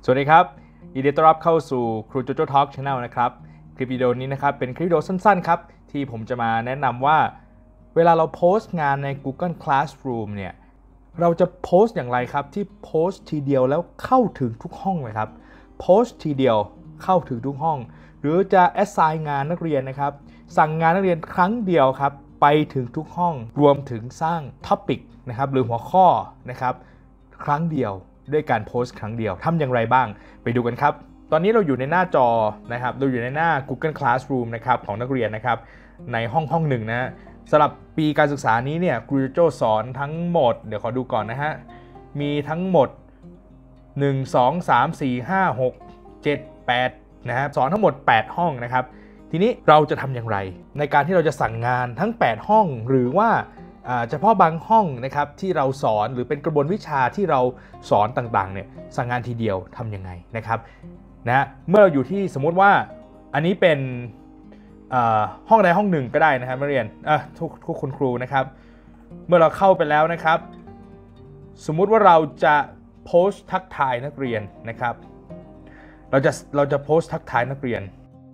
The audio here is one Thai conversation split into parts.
สวัสดีครับยินดีต้อนรับเข้าสู่ครูโจโจ้ทอล์กชาแนลนะครับคลิปวิดีโอนี้นะครับเป็นคลิปวิดีโอสั้นๆครับที่ผมจะมาแนะนำว่าเวลาเราโพสต์งานใน Google Classroom เนี่ยเราจะโพสต์อย่างไรครับที่โพสต์ทีเดียวแล้วเข้าถึงทุกห้องเลยครับโพสต์ทีเดียวเข้าถึงทุกห้องหรือจะ assign งานนักเรียนนะครับสั่งงานนักเรียนครั้งเดียวครับไปถึงทุกห้องรวมถึงสร้าง topic นะครับหรือหัวข้อนะครับครั้งเดียวด้วยการโพสต์ครั้งเดียวทำอย่างไรบ้างไปดูกันครับตอนนี้เราอยู่ในหน้าจอนะครับเราอยู่ในหน้า Google Classroom นะครับของนักเรียนนะครับในห้องหนึ่งนะสำหรับปีการศึกษานี้เนี่ยครูโจสอนทั้งหมดเดี๋ยวขอดูก่อนนะฮะมีทั้งหมด1 2 3 4 5 6 7 8นะฮะสอนทั้งหมด8ห้องนะครับทีนี้เราจะทำอย่างไรในการที่เราจะสั่งงานทั้ง8ห้องหรือว่าเฉพาะบางห้องนะครับที่เราสอนหรือเป็นกระบวนวิชาที่เราสอนต่างๆเนี่ยสั่งงานทีเดียวทำยังไงนะครับนะเมื่อเราอยู่ที่สมมุติว่าอันนี้เป็นห้องใดห้องหนึ่งก็ได้นะครับนักเรียนทุกคุณครูนะครับเมื่อเราเข้าไปแล้วนะครับสมมุติว่าเราจะโพสต์ทักทายนักเรียนนะครับเราจะโพสต์ทักทายนักเรียน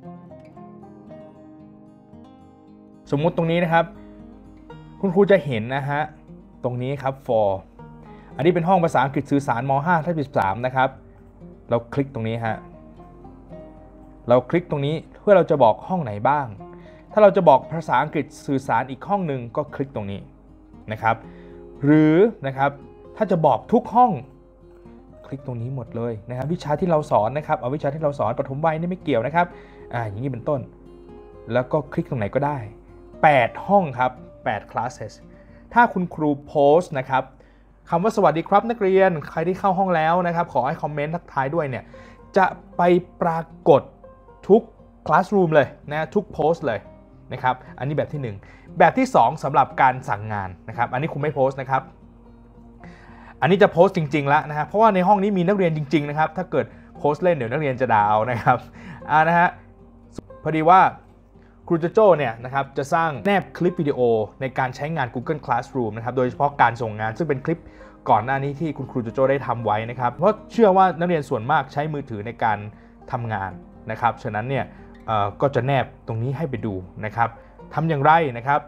สมมุติตรงนี้นะครับคุณครูจะเห็นนะฮะตรงนี้ครับ for อันนี้เป็นห้องภาษาอังกฤษสื่อสารม.5 ทับ 13นะครับเราคลิกตรงนี้ฮะเราคลิกตรงนี้เพื่อเราจะบอกห้องไหนบ้างถ้าเราจะบอกภาษาอังกฤษสื่อสารอีกห้องหนึ่งก็คลิกตรงนี้นะครับหรือนะครับถ้าจะบอกทุกห้องคลิกตรงนี้หมดเลยนะครับวิชาที่เราสอนนะครับเอาวิชาที่เราสอนปฐมวัยนี่ไม่เกี่ยวนะครับอย่างนี้เป็นต้นแล้วก็คลิกตรงไหนก็ได้8ห้องครับ8 classes ถ้าคุณครูโพสต์นะครับคำว่าสวัสดีครับนักเรียนใครที่เข้าห้องแล้วนะครับขอให้คอมเมนต์ทักทายด้วยเนี่ยจะไปปรากฏทุก classroom เลยนะทุกโพสต์เลยนะครับอันนี้แบบที่1แบบที่2สำหรับการสั่งงานนะครับอันนี้คุณไม่โพสต์นะครับอันนี้จะโพสต์จริงๆแล้วนะครับเพราะว่าในห้องนี้มีนักเรียนจริงๆนะครับถ้าเกิดโพสต์เล่นเดี๋ยวนักเรียนจะด่าเอานะครับนะฮะพอดีว่าครูโจโจ้เนี่ยนะครับจะสร้างแนบคลิปวิดีโอในการใช้งาน Google Classroom นะครับโดยเฉพาะการส่งงานซึ่งเป็นคลิปก่อนหน้านี้ที่คุณครูโจโจ้ได้ทำไว้นะครับเพราะเชื่อว่านักเรียนส่วนมากใช้มือถือในการทำงานนะครับฉะนั้นเนี่ยก็จะแนบตรงนี้ให้ไปดูนะครับทำอย่างไรนะครับ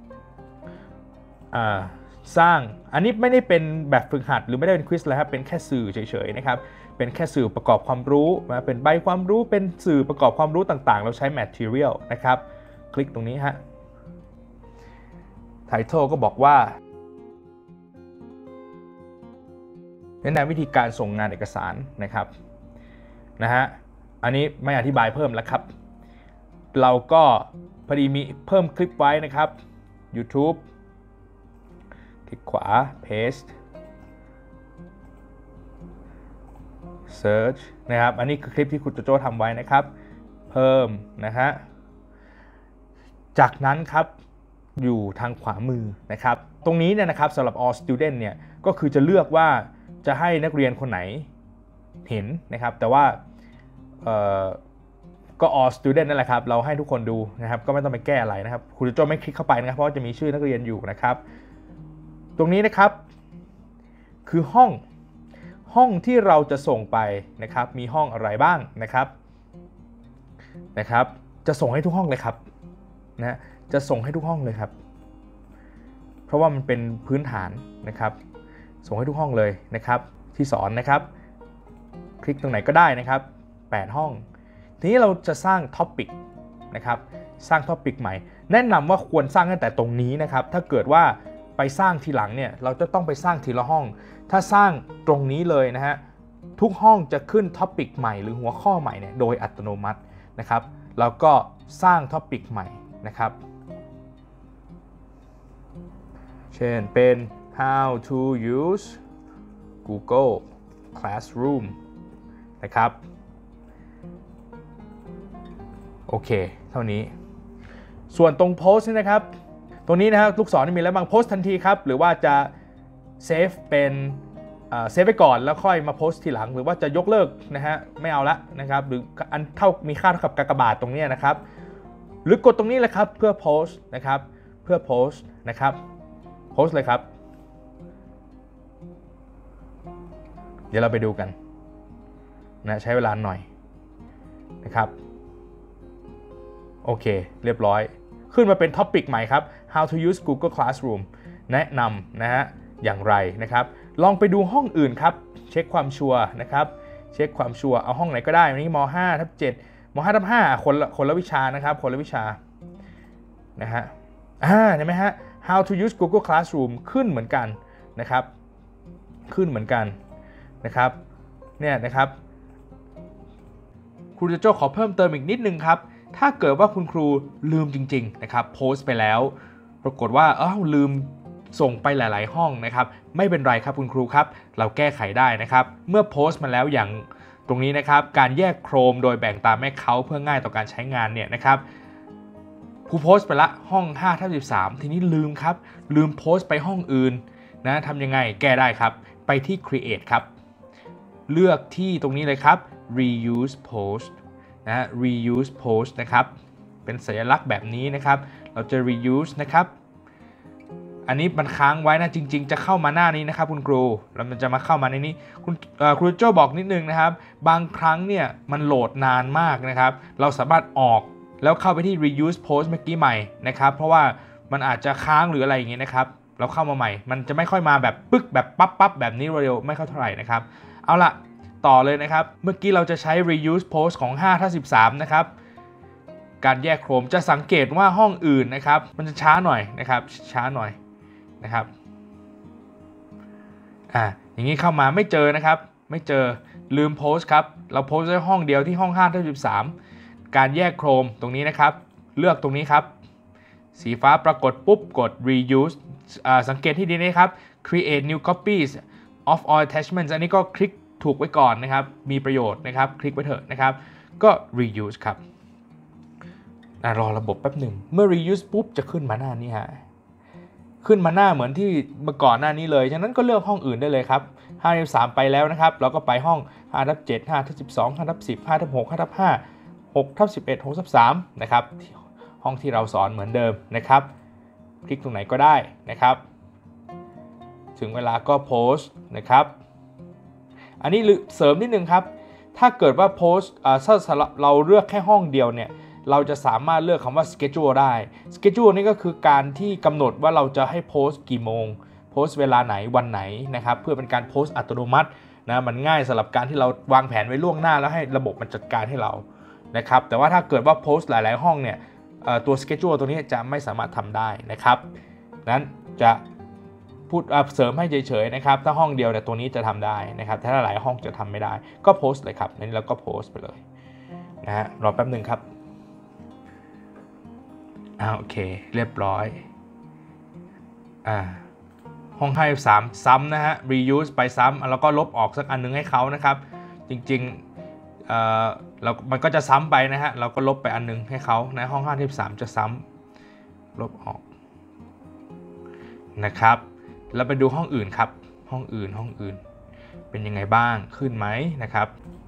สร้างอันนี้ไม่ได้เป็นแบบฝึกหัดหรือไม่ได้เป็นควิซเลยครับเป็นแค่สื่อเฉยๆนะครับเป็นแค่สื่อประกอบความรู้นะเป็นใบความรู้เป็นสื่อประกอบความรู้ต่างๆเราใช้ material นะครับคลิกตรงนี้ฮะ title ก็บอกว่าแนะนำวิธีการส่งงานเอกสารนะครับอันนี้ไม่อธิบายเพิ่มแล้วครับเราก็พอดีมีเพิ่มคลิปไว้นะครับ YouTube คลิกขวา paste search นะครับอันนี้คือคลิปที่คุณโจโจ้ทำไว้นะครับเพิ่มนะฮะจากนั้นครับอยู่ทางขวามือนะครับตรงนี้เนี่ยนะครับสำหรับ all student เนี่ยก็คือจะเลือกว่าจะให้นักเรียนคนไหนเห็นนะครับแต่ว่าก็ all student นั่นแหละครับเราให้ทุกคนดูนะครับก็ไม่ต้องไปแก้อะไรนะครับคุณโจโจ้ไม่คลิกเข้าไปนะครับเพราะจะมีชื่อนักเรียนอยู่นะครับตรงนี้นะครับคือห้องที่เราจะส่งไปนะครับมีห้องอะไรบ้างนะครับจะส่งให้ทุกห้องเลยครับนะจะส่งให้ทุกห้องเลยครับเพราะว่ามันเป็นพื้นฐานนะครับส่งให้ทุกห้องเลยนะครับที่สอนนะครับคลิกตรงไหนก็ได้นะครับ8ห้องทีนี้เราจะสร้างท็อปิกนะครับสร้างท็อปิกใหม่แนะนำว่าควรสร้างตั้งแต่ตรงนี้นะครับถ้าเกิดว่าไปสร้างทีหลังเนี่ยเราจะต้องไปสร้างทีละห้องถ้าสร้างตรงนี้เลยนะฮะทุกห้องจะขึ้นท็อปิกใหม่หรือหัวข้อใหม่เนี่ยโดยอัตโนมัตินะครับแล้วก็สร้างท็อปิกใหม่นะครับเช่นเป็น how to use Google Classroom นะครับโอเคเท่านี้ส่วนตรงโพสต์นี่นะครับตรงนี้นะครับลูกศรมีแล้วบางโพสต์ทันทีครับหรือว่าจะเซฟเป็นเซฟไปก่อนแล้วค่อยมาโพสต์ทีหลังหรือว่าจะยกเลิกนะฮะไม่เอาละนะครับหรืออันมีค่าเท่ากับกากบาทตรงนี้นะครับหรือกดตรงนี้เลยครับเพื่อโพสต์นะครับเพื่อโพสต์นะครับโพสต์เลยครับเดี๋ยวเราไปดูกันนะใช้เวลาหน่อยนะครับโอเคเรียบร้อยขึ้นมาเป็นท็อปิกใหม่ครับ how to use Google Classroom แนะนำนะฮะอย่างไรนะครับลองไปดูห้องอื่นครับเช็คความชัวร์นะครับเช็คความชัวร์เอาห้องไหนก็ได้วันนี้ม.5/7 ม.5/5 คนละวิชานะครับคนละวิชานะฮะเห็นไหมฮะ how to use Google Classroom ขึ้นเหมือนกันนะครับขึ้นเหมือนกันนะครับเนี่ยนะครับครูโจโจ้ขอเพิ่มเติมอีกนิดนึงครับถ้าเกิดว่าคุณครูลืมจริงๆนะครับโพสต์ไปแล้วปรากฏว่าลืมส่งไปหลายๆห้องนะครับไม่เป็นไรครับคุณครูครับเราแก้ไขได้นะครับเมื่อโพสต์มาแล้วอย่างตรงนี้นะครับการแยกโครมโดยแบ่งตามแม่เขาเพื่อง่ายต่อการใช้งานเนี่ยนะครับครูโพสต์ไปละห้อง 5/13 ทีนี้ลืมครับลืมโพสต์ไปห้องอื่นนะทำยังไงแก้ได้ครับไปที่ create ครับเลือกที่ตรงนี้เลยครับ reuse post นะ reuse post นะครับเป็นสัญลักษณ์แบบนี้นะครับเราจะ reuse นะครับอันนี้มันค้างไว้นะจริงๆจะเข้ามาหน้านี้นะครับคุณครูแล้วมันจะมาเข้ามาในนี้ครูโจ้บอกนิดนึงนะครับบางครั้งเนี่ยมันโหลดนานมากนะครับเราสามารถออกแล้วเข้าไปที่ reuse post เมื่อกี้ใหม่นะครับเพราะว่ามันอาจจะค้างหรืออะไรอย่างเงี้ยนะครับเราเข้ามาใหม่มันจะไม่ค่อยมาแบบปึ๊กแบบปั๊บแบบนี้เร็วไม่ค่อยเท่าไหร่นะครับเอาละต่อเลยนะครับเมื่อกี้เราจะใช้ reuse post ของ 5/13 นะครับการแยกโครมจะสังเกตว่าห้องอื่นนะครับมันจะช้าหน่อยนะครับช้าหน่อยนะครับอย่างนี้เข้ามาไม่เจอนะครับไม่เจอลืมโพสต์ครับเราโพสต์ได้ห้องเดียวที่ห้อง 5/13 การแยกโครมตรงนี้นะครับเลือกตรงนี้ครับสีฟ้าปรากฏปุ๊บกด reuse สังเกตที่ดีนะครับ create new copies of all attachments อันนี้ก็คลิกถูกไว้ก่อนนะครับมีประโยชน์นะครับคลิกไว้เถอะนะครับก็ reuse ครับรอระบบแป๊บหนึ่งเมื่อ reuse ปุ๊บจะขึ้นมาหน้านี้ฮะขึ้นมาหน้าเหมือนที่เมื่อก่อนหน้านี้เลยฉะนั้นก็เลือกห้องอื่นได้เลยครับ 5/13 ไปแล้วนะครับเราก็ไปห้อง 5/7 5/12 5/10 5/6 5/5 6/11 6/13 นะครับห้องที่เราสอนเหมือนเดิมนะครับคลิกตรงไหนก็ได้นะครับถึงเวลาก็โพสต์นะครับอันนี้เสริมนิดนึงครับถ้าเกิดว่าโพสต์ถ้าเราเลือกแค่ห้องเดียวเนี่ยเราจะสามารถเลือกคำว่า schedule ได้ schedule นี่ก็คือการที่กำหนดว่าเราจะให้โพสต์กี่โมงโพสต์เวลาไหนวันไหนนะครับเพื่อเป็นการโพสต์อัตโนมัตินะมันง่ายสำหรับการที่เราวางแผนไว้ล่วงหน้าแล้วให้ระบบมันจัดการให้เรานะครับแต่ว่าถ้าเกิดว่าโพสต์หลายๆห้องเนี่ยตัว schedule ตัวนี้จะไม่สามารถทำได้นะครับนั้นจะพูดเสริมให้เฉยๆนะครับถ้าห้องเดียวเนี่ยตัวนี้จะทำได้นะครับถ้าหลายห้องจะทำไม่ได้ก็โพสต์เลยครับนี้เราก็โพสต์ไปเลยนะฮะรอแป๊บนึงครับโอเคเรียบร้อยห้อง 5/13 ซ้ำนะฮะ reuse ไปซ้ำแล้วก็ลบออกสักอันนึงให้เขานะครับจริงๆมันก็จะซ้ำไปนะฮะเราก็ลบไปอันนึงให้เขาในห้อง 5/13 จะซ้ำลบออกนะครับเราไปดูห้องอื่นครับห้องอื่นเป็นยังไงบ้างขึ้นไหมนะครับ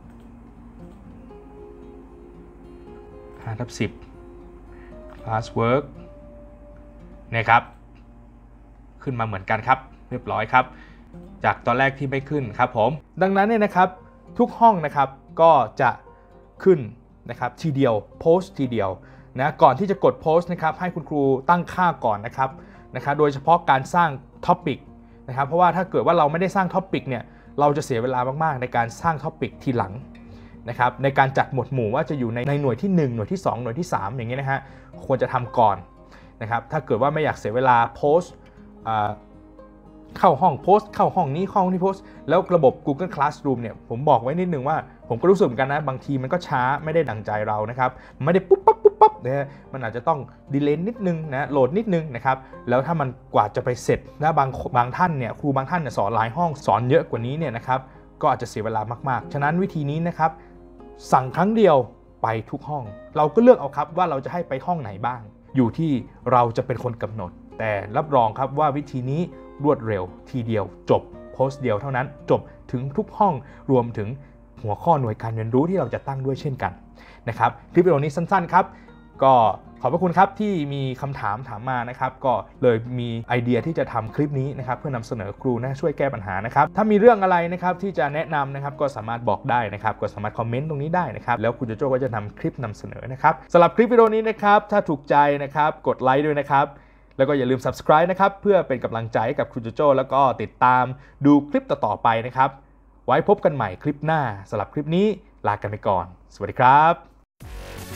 5/10 classwork นะครับขึ้นมาเหมือนกันครับเรียบร้อยครับจากตอนแรกที่ไม่ขึ้นครับผมดังนั้นเนี่ยนะครับทุกห้องนะครับก็จะขึ้นนะครับทีเดียวโพสต์ทีเดียวนะก่อนที่จะกดโพสต์นะครับให้คุณครูตั้งค่าก่อนนะครับโดยเฉพาะการสร้างท็อปิกนะครับเพราะว่าถ้าเกิดว่าเราไม่ได้สร้างท็อปิกเนี่ยเราจะเสียเวลามากๆในการสร้างท็อปิกทีหลังนะครับในการจัดหมวดหมู่ว่าจะอยู่ในหน่วยที่1หน่วยที่2หน่วยที่3อย่างนี้นะฮะควรจะทำก่อนนะครับถ้าเกิดว่าไม่อยากเสียเวลาโพสต์เข้าห้องโพสต์เข้าห้องนี้ห้องที่โพสต์แล้วระบบ Google Classroom เนี่ยผมบอกไว้นิดนึงว่าผมก็รู้สึกเหมือนกันนะบางทีมันก็ช้าไม่ได้ดังใจเรานะครับไม่ได้ปุ๊บปั๊บนะฮะมันอาจจะต้องดีเลย์นิดนึงนะโหลดนิดนึงนะครับแล้วถ้ามันกว่าจะไปเสร็จนะบางท่านเนี่ยครูบางท่านเนี่ยสอนหลายห้องสอนเยอะกว่านี้เนี่ยนะครับก็อาจจะเสียเวลามากๆฉะนั้นวิธีนี้นะครับสั่งครั้งเดียวไปทุกห้องเราก็เลือกเอาครับว่าเราจะให้ไปห้องไหนบ้างอยู่ที่เราจะเป็นคนกำหนดแต่รับรองครับว่าวิธีนี้รวดเร็วทีเดียวจบโพสต์เดียวเท่านั้นจบถึงทุกห้องรวมถึงหัวข้อหน่วยการเรียนรู้ที่เราจะตั้งด้วยเช่นกันนะครับคลิปวิดีโอนี้สั้นๆครับก็ขอบพระคุณครับที่มีคำถามมานะครับก็เลยมีไอเดียที่จะทำคลิปนี้นะครับเพื่อนำเสนอครูนะช่วยแก้ปัญหานะครับถ้ามีเรื่องอะไรนะครับที่จะแนะนำนะครับก็สามารถบอกได้นะครับก็สามารถคอมเมนต์ตรงนี้ได้นะครับแล้วครูโจโจ้ก็จะนำคลิปนำเสนอนะครับสำหรับคลิปวิดีโอนี้นะครับถ้าถูกใจนะครับกดไลค์ด้วยนะครับแล้วก็อย่าลืม subscribe นะครับเพื่อเป็นกำลังใจให้กับครูโจโจ้แล้วก็ติดตามดูคลิปต่อๆไปนะครับไว้พบกันใหม่คลิปหน้าสำหรับคลิปนี้ลากันไปก่อนสวัสดีครับ